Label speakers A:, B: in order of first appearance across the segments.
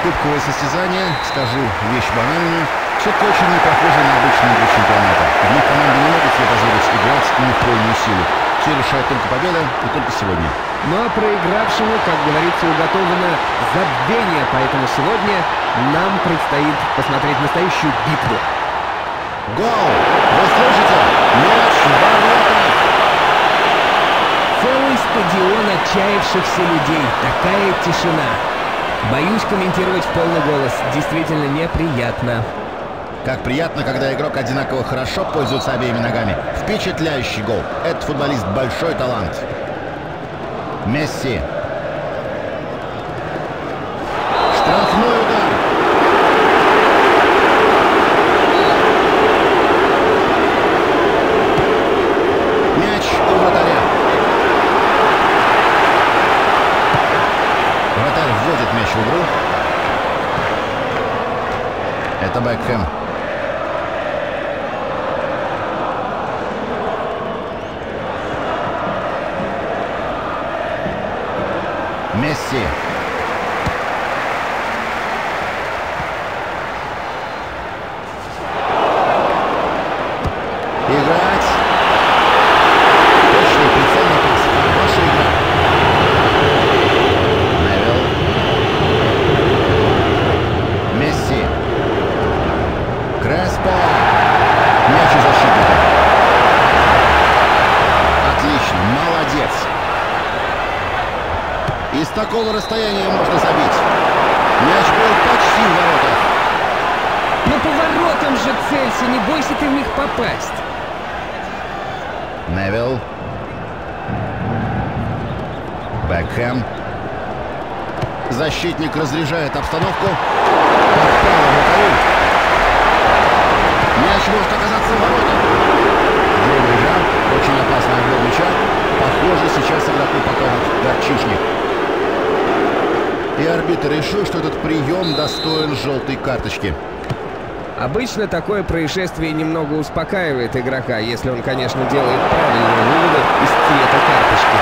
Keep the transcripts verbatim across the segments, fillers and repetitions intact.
A: Кубковое состязание, скажу вещь банальную, все-таки очень не похоже на обычные игры чемпионата. В них команды не могут себе позволить играть не в полную силу. Все решает только победа, и только сегодня.
B: Ну а проигравшему, как говорится, уготовано забвение. Поэтому сегодня нам предстоит посмотреть настоящую битву.
A: Гол! Вы слышите? Мяч в ворота!
B: Целый стадион отчаявшихся людей. Такая тишина. Боюсь комментировать в полный голос. Действительно неприятно.
A: Как приятно, когда игрок одинаково хорошо пользуется обеими ногами. Впечатляющий гол. Этот футболист большой талант. Месси. Штрафной удар. Мяч у вратаря. Вратарь вводит мяч в игру. Это Бекхэм. Месси. Играть. Точный прицельный пас. Хорошая игра. Невилл. Месси. Креспо. Мяч у защитника. Отлично. Молодец. Из такого расстояния можно забить. Мяч был почти в воротах.
B: Но по воротам же целься, не бойся ты в них попасть.
A: Невилл. Бекхэм. Защитник разряжает обстановку. Попало вратарю. Мяч может оказаться в воротах. Длинный жар. Очень опасный отбор мяча. Похоже, сейчас игроку покажут горчишник. И арбитр решил, что этот прием достоин желтой карточки.
B: Обычно такое происшествие немного успокаивает игрока, если он, конечно, делает правильные выводы из цвета карточки.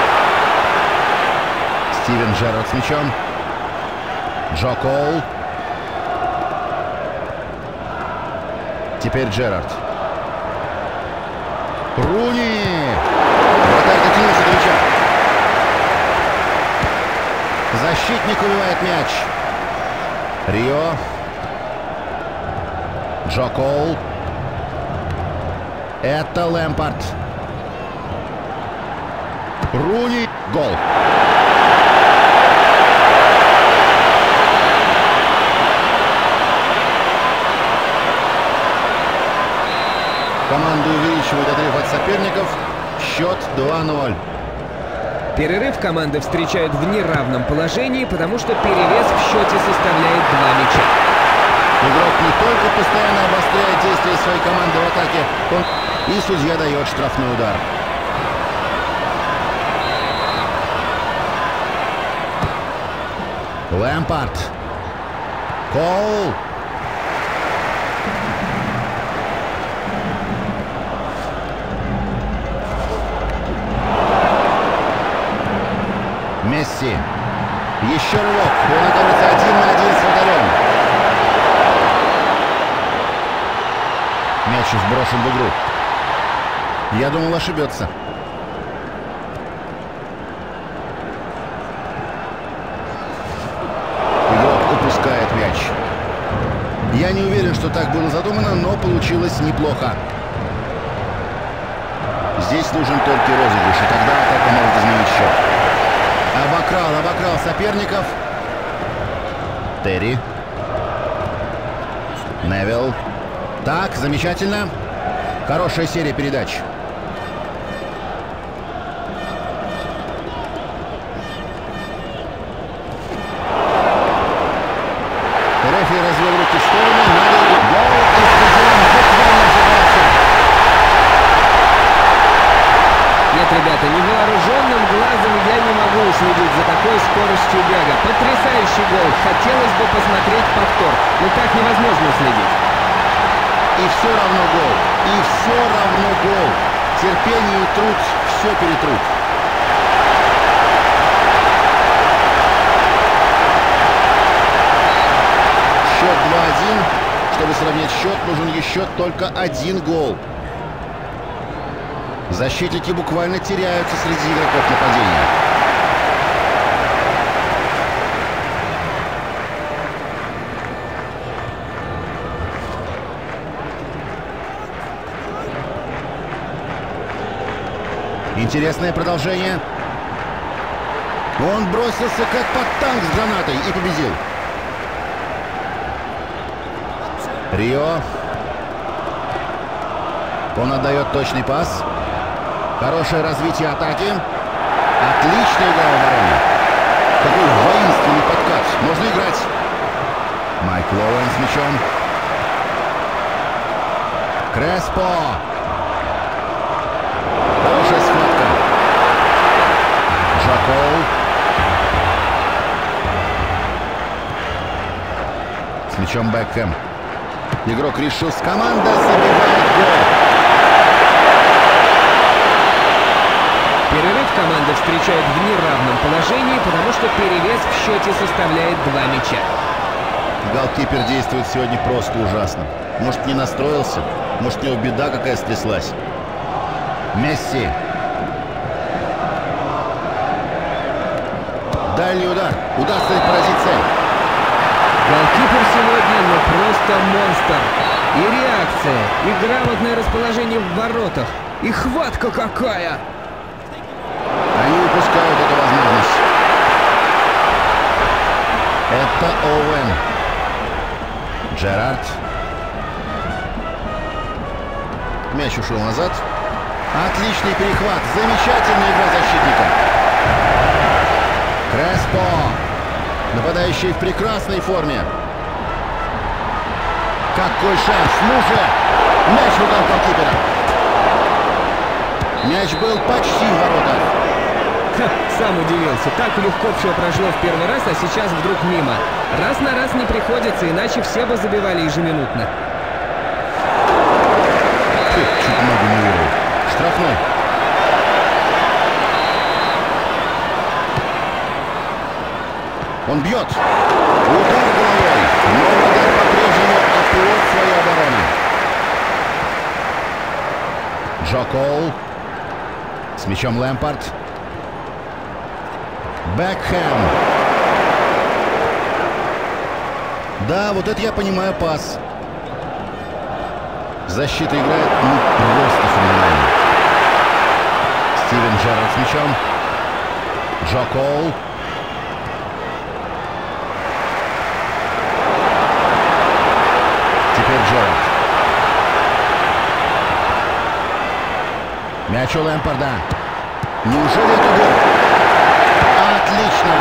A: Стивен Джерард с мячом. Джо Коул. Теперь Джерард. Руни! Вратарь дотянулся до мяча. Защитник убивает мяч. Рио. Джо Коул. Это Лэмпард. Руни. Гол. Команда увеличивает отрыв от соперников. Счет два ноль.
B: Перерыв команды встречают в неравном положении, потому что перевес в счете составляет два мяча.
A: Игрок не только постоянно обостряет действия своей команды в атаке, он... и судья дает штрафной удар. Лэмпард. Коул. Месси. Еще рывок. Он оказывается один на один с вратарем. Мяч сброшен в игру. Я думал, ошибется. Игрок упускает мяч. Я не уверен, что так было задумано, но получилось неплохо. Здесь нужен только розыгрыш, и тогда атака может изменить счет. Обокрал, обокрал соперников. Терри. Невилл. Так, замечательно. Хорошая серия передач. Рефери развел руки в сторону. Надо гол, и стадион буквально взорвался.
B: Нет, ребята, невооруженным глазом я не могу следить за такой скоростью бега. Потрясающий гол. Хотелось бы посмотреть повтор, но так невозможно следить.
A: И все равно гол. И все равно гол. Терпение и труд все перетрут. сравнять счет, нужен еще только один гол. Защитники буквально теряются среди игроков нападения. Интересное продолжение. Он бросился как под танк с гранатой и победил. Рио. Он отдает точный пас. Хорошее развитие атаки. Отличная игра в обороне. Какой воинственный подкат. Можно играть. Майк Лоуэн с мячом. Креспо. Хорошая схватка. Джакол. С мячом Бекхэм. Игрок решил, с команда забивает гол.
B: Перерыв команда встречает в неравном положении, потому что перевес в счете составляет два мяча.
A: Голкипер действует сегодня просто ужасно. Может, не настроился? Может, у него беда какая стряслась? Месси. Дальний удар. Удастся ли поразить цель?
B: Голкипер сегодня, ну, просто монстр. И реакция, и грамотное расположение в воротах, и хватка какая!
A: Они упускают эту возможность. Это Оуэн. Джерард. Мяч ушел назад. Отличный перехват. Замечательная игра защитника. Креспо. Нападающий в прекрасной форме. Какой шанс. Ну же. Мяч в руках голкипера. Мяч был почти в воротах.
B: Ха, сам удивился. Так легко все прошло в первый раз, а сейчас вдруг мимо. Раз на раз не приходится, иначе все бы забивали ежеминутно.
A: Фу, чуть ногу не вырвал. Штрафной. Он бьет. Удар головой. Но удар по-прежнему оплот своей обороны. Джо Кол. С мячом Лэмпард. Бекхэм. Да, вот это я понимаю пас. Защита играет, ну, просто феноменально. Стивен Джерард с мячом. Джо Кол. Теперь Джерард. Мяч у Лэмпарда. Неужели это гол? Отлично!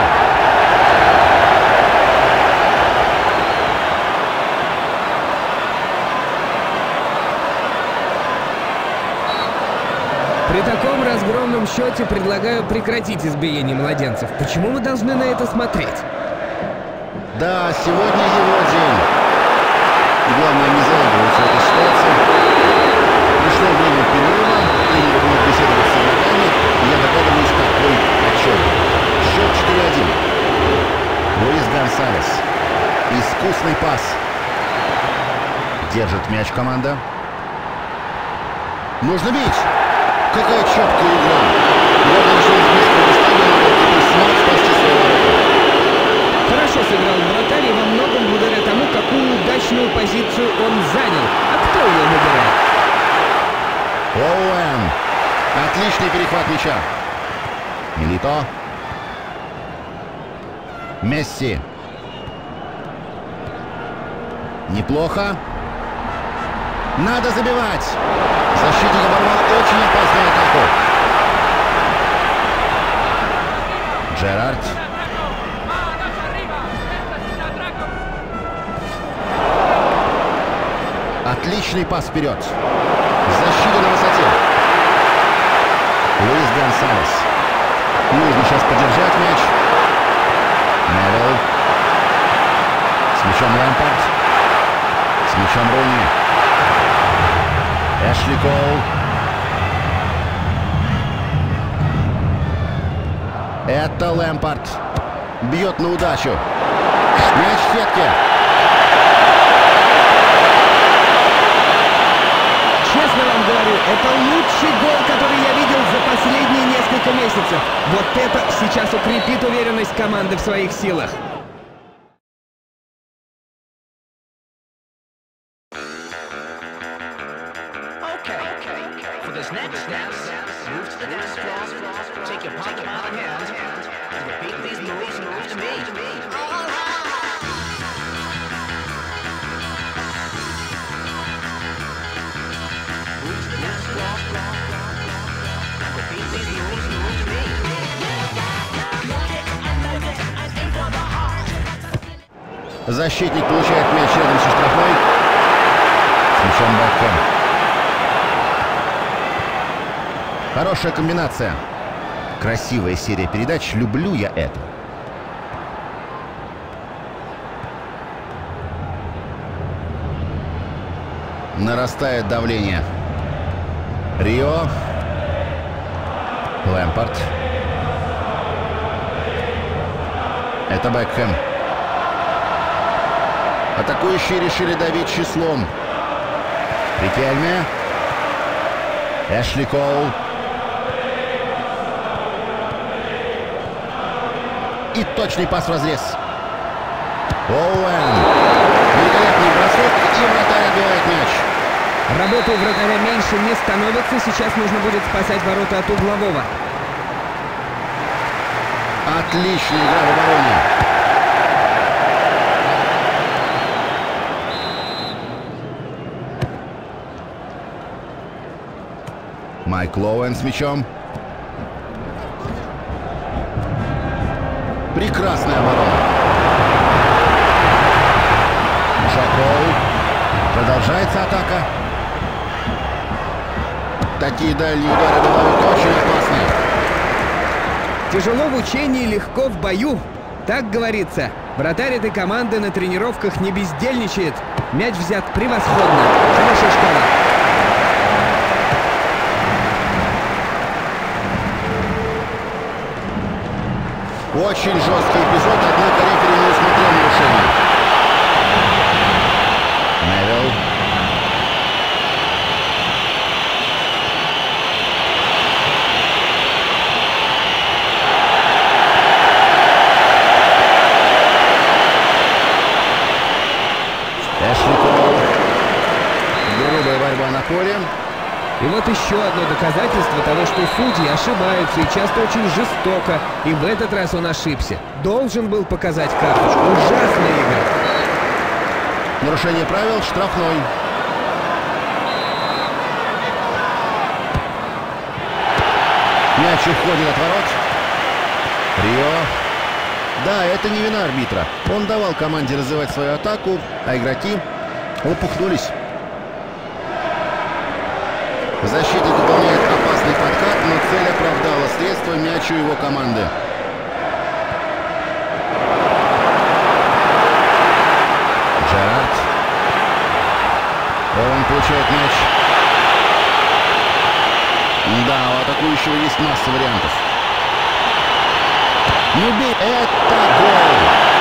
B: При таком разгромном счете предлагаю прекратить избиение младенцев. Почему мы должны на это смотреть?
A: Да, сегодня его день. И главное, не заигрывать в этой ситуации. Пришло время перерыва, тренер будет беседовать с игроками, и я догадываюсь, какой отчет. Счет четыре один. Луис Гонсалес. Искусный пас. Держит мяч команда. Нужно бить! Какая четкая игра! Главное, что из близкого расстояния голкипер смог спасти свои ворота.
B: Хорошо сыграл вратарь, и во многом благодаря тому, какую удачную позицию он занял. А кто ее выбирает?
A: Оуэн. Отличный перехват мяча. Милито. Месси. Неплохо. Надо забивать. Защитник оборвал очень опасную атаку. Джерард. Отличный пас вперед. Защита на высоте. Луис Гонсалес. Нужно сейчас подержать мяч. Невилл. С мячом Лэмпард. С мячом Руни. Эшли Коул. Это Лэмпард. Бьет на удачу. Мяч в сетке.
B: Это лучший гол, который я видел за последние несколько месяцев. Вот это сейчас укрепит уверенность команды в своих силах.
A: Защитник получает мяч рядом со штрафной. С мячом Бекхэм. Хорошая комбинация. Красивая серия передач. Люблю я это. Нарастает давление. Рио. Лэмпард. Это Бекхэм. Атакующие решили давить числом. Рикельме. Эшли Коул. И точный пас в разрез. Оуэн. Великолепный бросок, и вратарь отбивает мяч.
B: Работы у вратаря меньше не становится. Сейчас нужно будет спасать ворота от углового.
A: Отличная игра в обороне. Майк Лоуэн с мячом. Прекрасная оборона. Шакоу. Продолжается атака. Такие дальние удары бывают очень опасные.
B: Тяжело в учении, легко в бою. Так говорится. Вратарь этой команды на тренировках не бездельничает. Мяч взят превосходно. Хорошая школа.
A: Очень жесткий эпизод, однако рефери не усмотрел нарушение. Невилл. Эшли Коул. Грубая борьба на поле.
B: И вот еще одно доказательство того, что судьи ошибаются и часто очень жестоко. И в этот раз он ошибся. Должен был показать карточку. Ужасная игра.
A: Нарушение правил, штрафной. Мяч уходит от ворот. Рио. Да, это не вина арбитра. Он давал команде развивать свою атаку, а игроки лопухнулись. Защитник выполняет опасный подкат, но цель оправдала средства мячу его команды. Джерард. Он получает мяч. Да, у атакующего есть масса вариантов. Не бей. Это гол.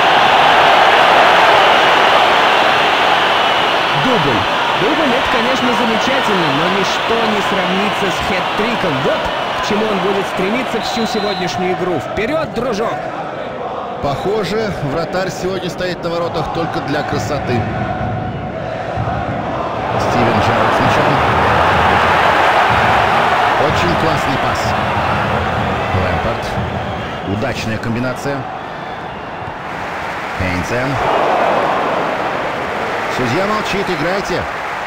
B: Дубль. Дубль — это, конечно, замечательно, но ничто не сравнится с хэт-триком. Вот к чему он будет стремиться всю сегодняшнюю игру. Вперед, дружок!
A: Похоже, вратарь сегодня стоит на воротах только для красоты. Стивен Джерард с мячом. Очень классный пас. Лэмпард. Удачная комбинация. Хейнсен. Судья молчит, играйте.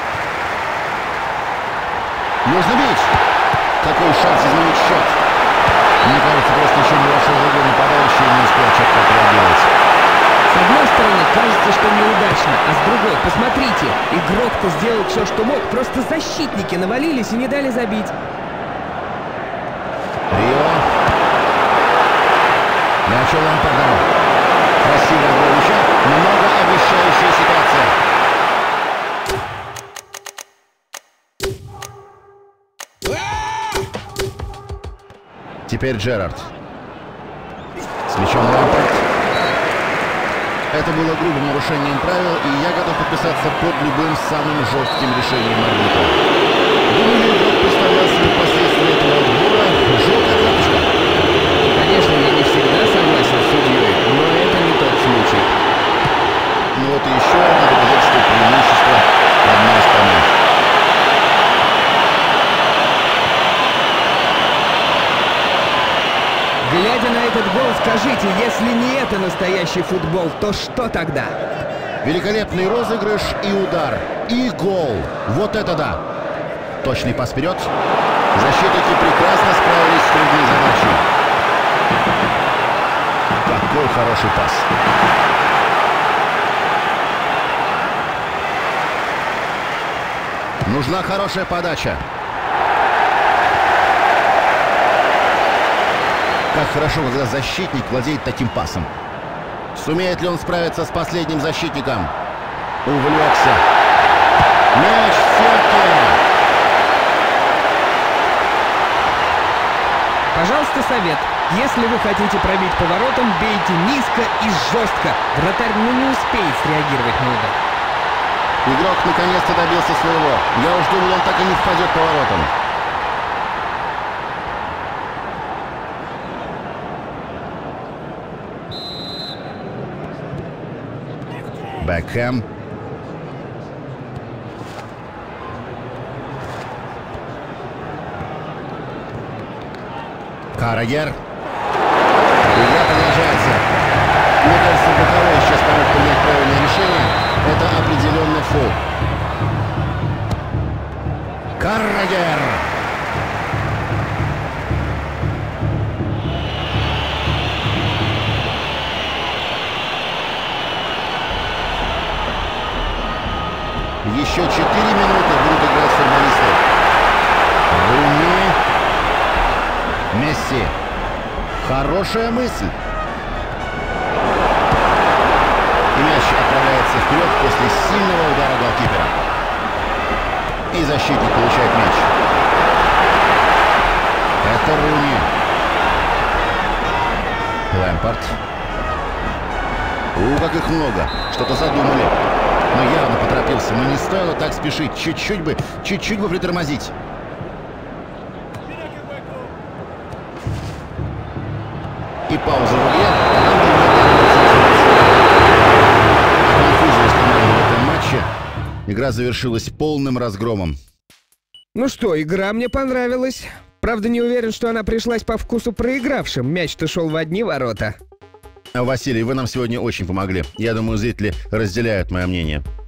A: Нужно бить. Какой шанс изменить счет? Мне кажется, просто еще не вошел в игру нападающий и не успел четко отреагировать.
B: С одной стороны, кажется, что неудачно, а с другой, посмотрите, игрок-то сделал все, что мог, просто защитники навалились и не дали забить.
A: Рио. Мяч у Лэмпарда. Красивая игра мяча, многообещающая ситуация. Теперь Джерард. С мячом Лэмпард. Это было грубым нарушением правил, и я готов подписаться под любым самым жестким решением арбитра. Думаю, игрок
B: Скажите, если не это настоящий футбол, то что тогда?
A: Великолепный розыгрыш и удар. И гол. Вот это да. Точный пас вперед. Защитники прекрасно справились с трудной задачей. Какой хороший пас. Нужна хорошая подача. Как хорошо, когда защитник владеет таким пасом. Сумеет ли он справиться с последним защитником? Увлекся. Мяч в сетке.
B: Пожалуйста, совет. Если вы хотите пробить поворотом, бейте низко и жестко. Вратарь ну не успеет среагировать на удар.
A: Игрок наконец-то добился своего. Я уж думал, он так и не впадет поворотом. Бекхэм. Каррагер. Игра продолжается. Мне кажется, боковой сейчас помог принять правильное решение. Это определенно фол. Каррагер. Еще четыре минуты будут играть футболисты. Руни. Месси. Хорошая мысль. И мяч отправляется вперед после сильного удара голкипера. И защитник получает мяч. Это Руни. Лэмпард. У, как их много. Что-то задумали. Но явно поторопился. Но не стоило так спешить. Чуть-чуть бы, чуть-чуть бы притормозить. И пауза в игре. Конфузилась команда в этом матче. Игра завершилась полным разгромом.
B: Ну что, игра мне понравилась. Правда, не уверен, что она пришлась по вкусу проигравшим. Мяч-то шел в одни ворота.
A: Василий, вы нам сегодня очень помогли. Я думаю, зрители разделяют мое мнение.